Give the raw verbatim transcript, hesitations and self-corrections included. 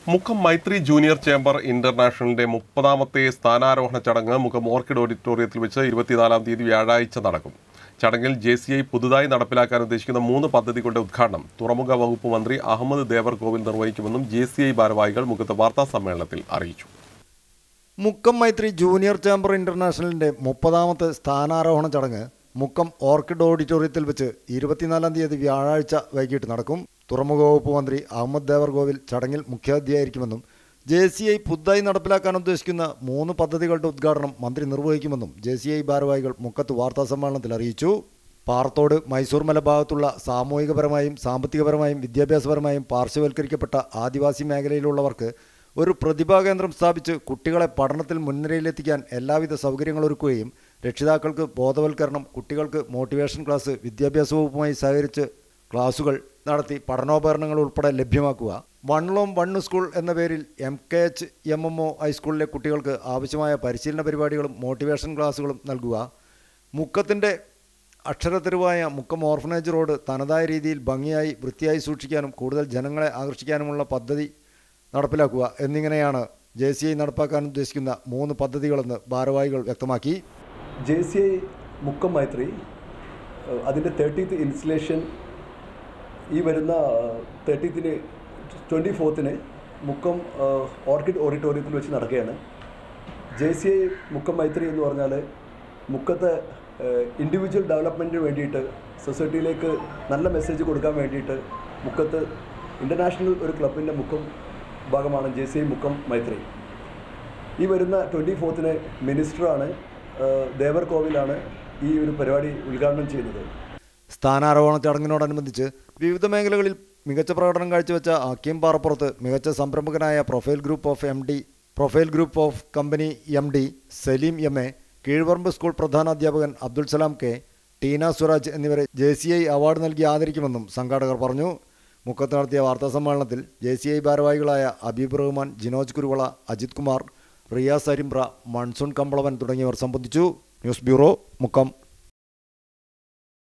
Mukkam Maithri junior chamber ഇന്റർനാഷണലിന്റെ മുപ്പതാമത്തെ സ്ഥാനാരോഹണ ചടങ്ങ് മുക്കം ഓർക്കിഡ് ഓഡിറ്റോറിയത്തിൽ വെച്ച് ഇരുപത്തിനാലാം തീയതി വ്യാഴാഴ്ച നടക്കും. ചടങ്ങിൽ ജെ സി ഐ പുതുതായി നടപ്പിലാക്കാൻ ഉദ്ദേശിക്കുന്ന മൂന്ന് പദ്ധതികളുടെ ഉദ്ഘാടനം തുറമുഖ വകുപ്പ് മന്ത്രി അഹമ്മദ് ദേവർകോവിൽ നിർവഹിക്കുമെന്നും ജെ സി ഐ ഭാരവാഹികൾ മുക്കത്ത് വാർത്താ സമ്മേളനത്തിൽ അറിയിച്ചു. മുക്കം മൈത്രി ജൂനിയർ ചേംബർ ഇന്റർനാഷണലിന്റെ മുപ്പതാമത്തെ സ്ഥാനാരോഹണ ചടങ്ങ് മുക്കം ഓർക്കിഡ് ഓഡിറ്റോറിയത്തിൽ വെച്ച് ഇരുപത്തിനാലാം തീയതി വ്യാഴാഴ്ച വൈകിട്ട് നടക്കും. തുറമുഖ വകുപ്പ് മന്ത്രി അഹമ്മദ് ദേവർകോവിൽ ചടങ്ങിൽ മുഖ്യാതിഥിയായിരിക്കുമെന്നും ജെ സി ഐ പുതുതായി നടപ്പിലാക്കാൻ ഉദ്ദേശിക്കുന്ന മൂന്ന് പദ്ധതികളുടെ ഉദ്ഘാടനം മന്ത്രി നിർവഹിക്കുമെന്നും ജെ സി ഐ ഭാരവാഹികൾ മുക്കത്ത് വാർത്താ സമ്മേളനത്തിൽ അറിയിച്ചു. പാറത്തോട് മൈസൂർ മല ഭാഗത്തുള്ള സാമൂഹികപരമായും സാമ്പത്തികപരമായും വിദ്യാഭ്യാസപരമായും പാർശ്വവൽക്കരിക്കപ്പെട്ട ആദിവാസി മേഖലയിലുള്ളവർക്ക് ഒരു പ്രതിഭാ കേന്ദ്രം സ്ഥാപിച്ച് കുട്ടികളെ പഠനത്തിൽ മുൻനിരയിലെത്തിക്കാൻ എല്ലാവിധ സൗകര്യങ്ങളൊരുക്കുകയും രക്ഷിതാക്കൾക്ക് ബോധവൽക്കരണം, കുട്ടികൾക്ക് മോട്ടിവേഷൻ ക്ലാസ്, വിദ്യാഭ്യാസ വകുപ്പുമായി സഹകരിച്ച് ക്ലാസുകൾ നടത്തി പഠനോപകരണങ്ങൾ ഉൾപ്പെടെ ലഭ്യമാക്കുക. വൺ ലോം വൺ സ്കൂൾ എന്ന പേരിൽ M K H M M O ഹൈസ്കൂളിലെ കുട്ടികൾക്ക് ആവശ്യമായ പരിശീലന പരിപാടികളും മോട്ടിവേഷൻ ക്ലാസുകളും നൽകുക. മുക്കത്തിൻ്റെ അക്ഷരത്തെരുവായ മുക്കം ഓർഫനേജ് റോഡ് തനതായ രീതിയിൽ ഭംഗിയായി വൃത്തിയായി സൂക്ഷിക്കാനും കൂടുതൽ ജനങ്ങളെ ആകർഷിക്കാനുമുള്ള പദ്ധതി നടപ്പിലാക്കുക എന്നിങ്ങനെയാണ് ജെ സി ഐ നടപ്പാക്കാൻ ഉദ്ദേശിക്കുന്ന മൂന്ന് പദ്ധതികളെന്ന് ഭാരവാഹികൾ വ്യക്തമാക്കി. J C I Mukkam Maithri അതിൻ്റെ തേർട്ടീത്ത് ഇൻസ്റ്റലേഷൻ ഈ വരുന്ന തേർട്ടീത്തിന് ട്വൻറ്റി ഫോർത്തിന് മുക്കം ഓർക്കിഡ് ഓഡിറ്റോറിയത്തിൽ വെച്ച് നടക്കുകയാണ്. J C I Mukkam Maithri എന്ന് പറഞ്ഞാൽ മുക്കത്തെ ഇൻഡിവിജ്വൽ ഡെവലപ്മെൻറ്റിന് വേണ്ടിയിട്ട് സൊസൈറ്റിയിലേക്ക് നല്ല മെസ്സേജ് കൊടുക്കാൻ വേണ്ടിയിട്ട് മുക്കത്ത് ഇൻ്റർനാഷണൽ ഒരു ക്ലബിൻ്റെ മുക്കം ഭാഗമാണ് J C I Mukkam Maithri. ഈ വരുന്ന ട്വൻറ്റി ഫോർത്തിന് മിനിസ്റ്ററാണ് ദേവർകോവിലാണ് ഈ ഒരു പരിപാടി ഉദ്ഘാടനം ചെയ്യുന്നത്. സ്ഥാനാരോഹണ ചടങ്ങിനോടനുബന്ധിച്ച് വിവിധ മേഖലകളിൽ മികച്ച പ്രകടനം കാഴ്ചവെച്ച ഹക്കീം പാറപ്പുറത്ത്, മികച്ച സംരംഭകനായ profile group of M D profile group of company M D Saleem M A, Keezhparamba school പ്രധാനാധ്യാപകൻ അബ്ദുൽ സലാം കെ, ടീന സുരാജ് എന്നിവരെ ജെ സി ഐ അവാർഡ് നൽകി ആദരിക്കുമെന്നും സംഘാടകർ പറഞ്ഞു. മുക്കത്ത് നടത്തിയ വാർത്താ സമ്മേളനത്തിൽ ജെ സി ഐ ഭാരവാഹികളായ അബീബ് റഹ്മാൻ, ജിനോജ് കുരുവള, അജിത് കുമാർ, റിയാസ് അരിമ്പ്ര, മൺസൂൺ കമ്പളവൻ തുടങ്ങിയവർ സംബന്ധിച്ചു. News bureau, Mukkam.